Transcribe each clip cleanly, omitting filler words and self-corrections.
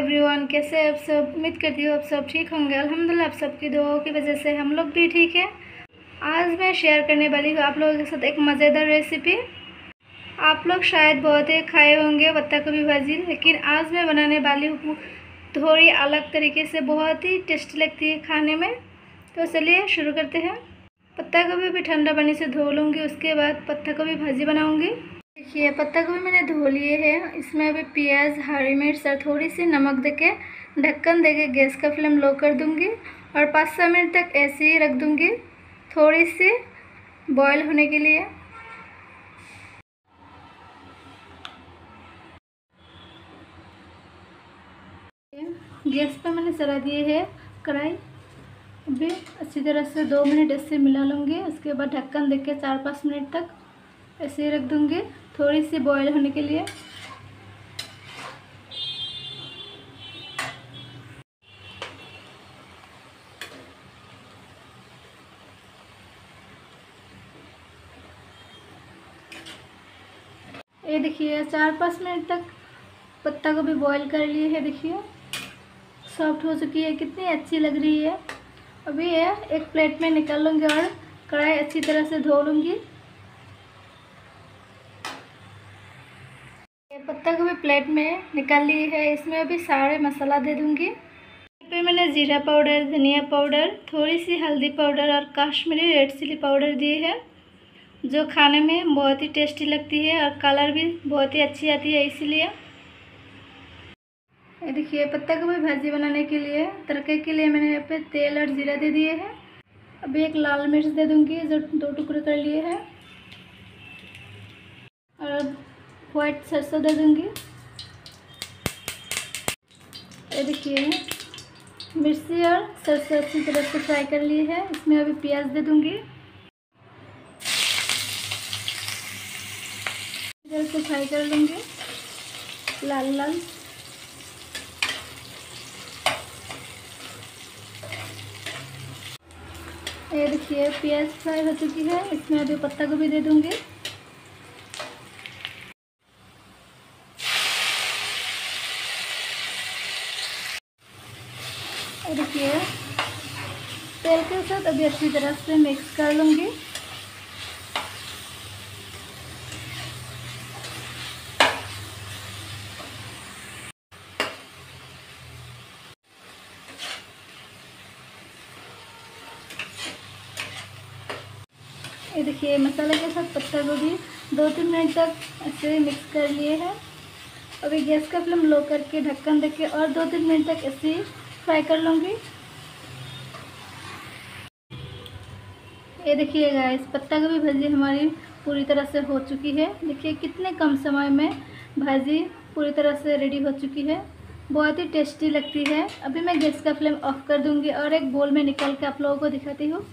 Everyone, कैसे आप सब। उम्मीद करती हूँ आप सब ठीक होंगे। अल्हम्दुलिल्लाह आप सबकी दुआओं की वजह से हम लोग भी ठीक है। आज मैं शेयर करने वाली हूँ आप लोगों के साथ एक मज़ेदार रेसिपी। आप लोग शायद बहुत ही खाए होंगे पत्ता गोभी भाजी, लेकिन आज मैं बनाने वाली हूँ थोड़ी अलग तरीके से। बहुत ही टेस्टी लगती है खाने में। तो चलिए शुरू करते हैं। पत्ता गोभी भी ठंडा पानी से धो लूँगी, उसके बाद पत्ता गोभी भाजी बनाऊँगी। देखिए पत्ता गोभी मैंने धो लिए हैं। इसमें अभी प्याज, हरी मिर्च और थोड़ी सी नमक देके ढक्कन देके गैस का फ्लेम लो कर दूंगी और 5-6 मिनट तक ऐसे ही रख दूंगी, थोड़ी सी बॉईल होने के लिए। गैस पर मैंने चढ़ा दिए है कढ़ाई। अभी अच्छी तरह से 2 मिनट ऐसे मिला लूँगी, उसके बाद ढक्कन देके 4-5 मिनट तक ऐसे ही रख दूँगी, थोड़ी सी बॉईल होने के लिए। ये देखिए 4-5 मिनट तक पत्ता गोभी बॉईल कर लिए है। देखिए सॉफ्ट हो चुकी है, कितनी अच्छी लग रही है। अभी ये एक प्लेट में निकाल लूँगी और कढ़ाई अच्छी तरह से धो लूँगी। पत्ता गोभी प्लेट में निकाल ली है। इसमें अभी सारे मसाला दे दूँगी। पे मैंने जीरा पाउडर, धनिया पाउडर, थोड़ी सी हल्दी पाउडर और कश्मीरी रेड चिली पाउडर दिए है, जो खाने में बहुत ही टेस्टी लगती है और कलर भी बहुत ही अच्छी आती है। इसीलिए ये देखिए पत्ता गोभी भाजी बनाने के लिए तड़के के लिए मैंने यहाँ पे तेल और जीरा दे दिए हैं। अभी एक लाल मिर्च दे दूँगी जो 2 टुकड़े कर लिए हैं, और वाइट सरसों दे दूँगी। ये देखिए मिर्ची और सरसों अच्छी तरह से फ्राई कर लिए है। इसमें अभी प्याज दे दूँगी, इधर से फ्राई कर लूँगी लाल लाल। ये देखिए प्याज फ्राई हो चुकी है। इसमें अभी पत्ता गोभी दे दूँगी। ये देखिए तेल के साथ अभी अच्छी तरह से मिक्स कर लूँगी। ये देखिए मसाले के साथ पत्ता गोभी 2-3 मिनट तक ऐसे मिक्स कर लिए हैं। अभी गैस का फ्लेम लो करके ढक्कन देके और 2-3 मिनट तक ऐसे फ्राई कर लूँगी। ये देखिए गाइस पत्ता गोभी भाजी हमारी पूरी तरह से हो चुकी है। देखिए कितने कम समय में भाजी पूरी तरह से रेडी हो चुकी है, बहुत ही टेस्टी लगती है। अभी मैं गैस का फ्लेम ऑफ कर दूँगी और एक बोल में निकाल के आप लोगों को दिखाती हूँ।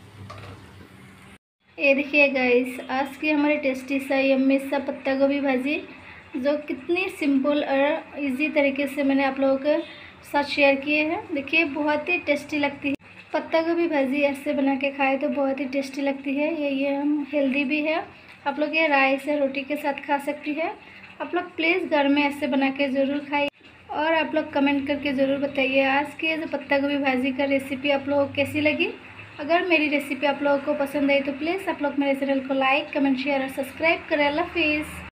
ये देखिए गाइस आज की हमारी टेस्टी सा यम्मी सा पत्ता गोभी भाजी, जो कितनी सिंपल और इजी तरीके से मैंने आप लोगों के साथ शेयर किए हैं। देखिए बहुत ही टेस्टी लगती है। पत्ता गोभी भाजी ऐसे बना के खाए तो बहुत ही टेस्टी लगती है। ये हम हेल्दी भी है। आप लोग ये राइस या रोटी के साथ खा सकती है। आप लोग प्लीज़ घर में ऐसे बना के ज़रूर खाइए और आप लोग कमेंट करके ज़रूर बताइए आज की जो पत्ता गोभी भाजी का रेसिपी आप लोगों को कैसी लगी। अगर मेरी रेसिपी आप लोगों को पसंद आई तो प्लीज़ आप लोग मेरे चैनल को लाइक, कमेंट, शेयर और सब्सक्राइब करें। अल्लाह हाफिज़।